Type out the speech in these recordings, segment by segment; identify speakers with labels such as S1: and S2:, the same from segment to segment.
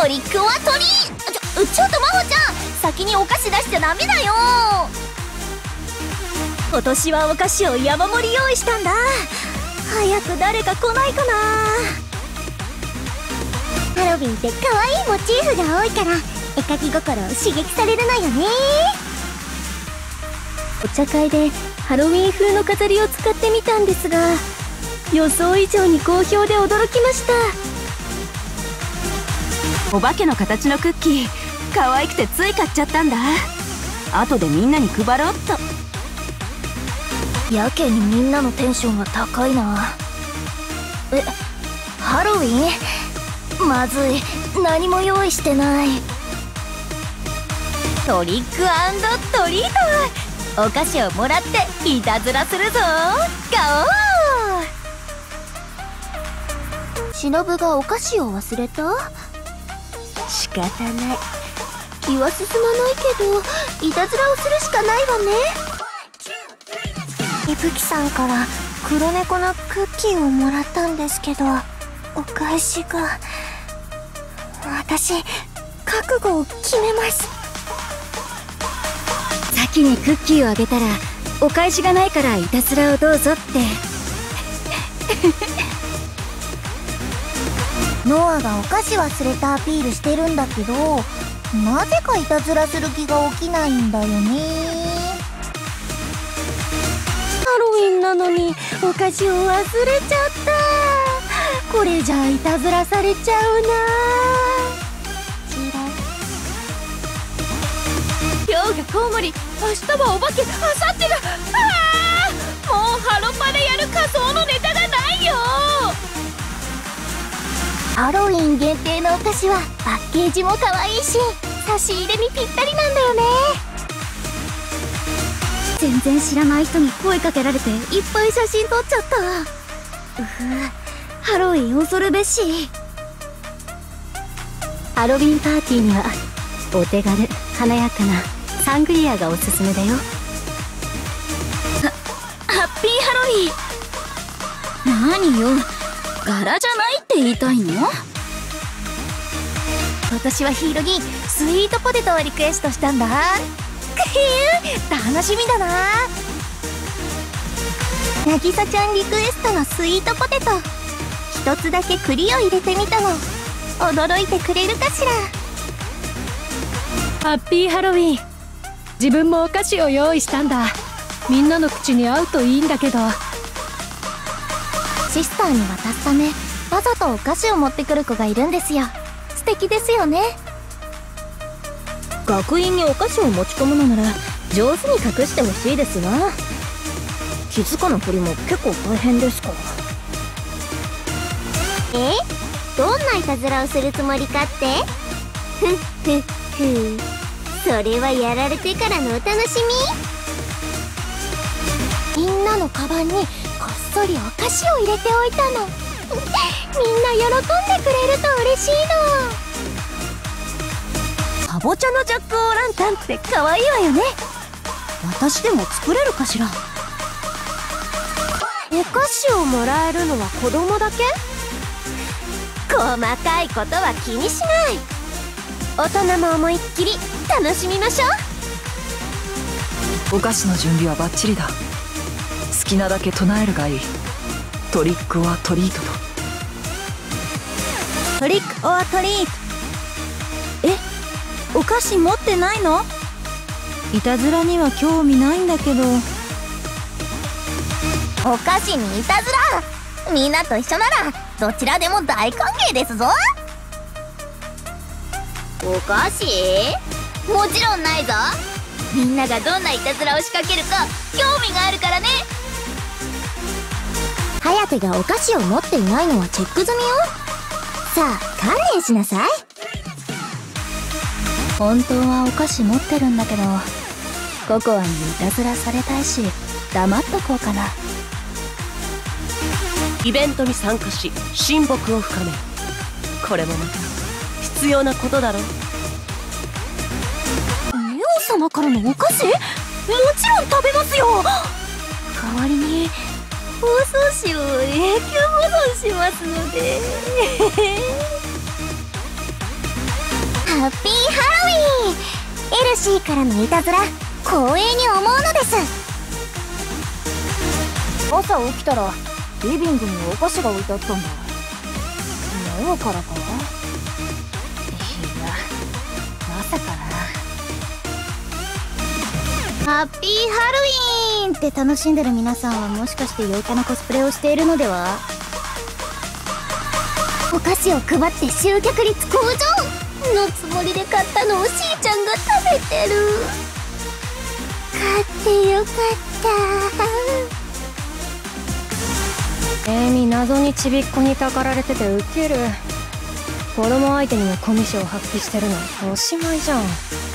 S1: トリックオアトリート。ちょっと真帆ちゃん、先にお菓子出しちゃダメだよ。今年はお菓子を山盛り用意したんだ。早く誰か来ないかな。ハロウィンって可愛いモチーフが多いから絵描き心を刺激されるのよね。お茶会でハロウィン風の飾りを使ってみたんですが、予想以上に好評で驚きました。
S2: お化けの形のクッキー可愛くてつい買っちゃったんだ。後でみんなに配ろうっと。
S1: やけにみんなのテンションが高いな。ハロウィン？まずい、何も用意してない。トリック&トリート。お菓子をもらっていたずらするぞ。ガオー。忍がお菓子を忘れた？仕方ない。気は進まないけどいたずらをするしかないわね。いぶきさんから黒猫のクッキーをもらったんですけど、お返しが。私覚悟を決めます。
S2: 先にクッキーをあげたらお返しがないからいたずらをどうぞって。
S1: ノアがお菓子忘れたアピールしてるんだけど、なぜかいたずらする気が起きないんだよね。ハロウィンなのにお菓子を忘れちゃった。これじゃいたずらされちゃうな。
S2: 今日がコウモリ、明日はお化け、明後日がもうハロパでやる仮装のネタがないよ。
S1: ハロウィン限定のお菓子はパッケージも可愛いし、差し入れにぴったりなんだよね。全然知らない人に声かけられていっぱい写真撮っちゃった。ハロウィン恐るべし。ハロウィンパーティーにはお手軽華やかなサングリアがおすすめだよ。
S2: ハッピーハロウィン。何よ、柄じゃないって言いたいの？
S1: 今年はヒーロにスイートポテトをリクエストしたんだ。楽しみだな。なぎさちゃんリクエストのスイートポテト、一つだけ栗を入れてみたの。驚いてくれるかしら。
S3: ハッピーハロウィン。自分もお菓子を用意したんだ。みんなの口に合うといいんだけど。
S1: シスターに渡すためわざとお菓子を持ってくる子がいるんですよ。素敵ですよね。学院にお菓子を持ち込むのなら上手に隠してほしいですな。気づかぬふりも結構大変ですか。どんないたずらをするつもりかって？それはやられてからのお楽しみ。みんなのカバンにこっそりお菓子を入れておいたの。みんな喜んでくれると嬉しいの。かぼちゃのジャックオーランタンって可愛いわよね。私でも作れるかしら。お菓子をもらえるのは子供だけ？細かいことは気にしない。大人も思いっきり楽しみましょ
S4: う。お菓子の準備はバッチリだ。好きなだけ唱えるがいい。トリックオアトリートと。
S1: トリックオアトリート。お菓子持ってないの？いたずらには興味ないんだけど。お菓子にいたずら？みんなと一緒ならどちらでも大歓迎ですぞ。お菓子？もちろんないぞ。みんながどんないたずらを仕掛けるか興味があるからね。颯がお菓子を持っていないのはチェック済みよ。さあ観念しなさい。本当はお菓子持ってるんだけど、ココアにいたずらされたいし黙っとこうかな。
S5: イベントに参加し親睦を深める。これもまた必要なことだろう。
S1: ネオ様からのお菓子？もちろん食べますよ。代わりに包装紙を永久保存しますので。 ハッピーハロウィン。エルシーからのいたずら光栄に思うのです。朝起きたらリビングにお菓子が置いてあったんだ。今日からか？いや、まさかな。ハッピーハロウィーンって楽しんでる皆さんはもしかして陽キャなコスプレをしているのでは？お菓子を配って集客率向上のつもりで買ったのをしーちゃんが食べてる。買ってよかった。
S3: エミ謎にちびっこにたかられててウケる。子供相手にもコミュ障発揮してるのおしまいじゃん。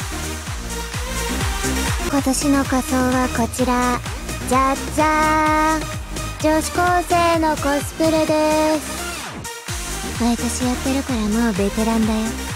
S1: 今年の仮装はこちら。じゃっじゃーん、女子高生のコスプレです。毎年やってるからもうベテランだよ。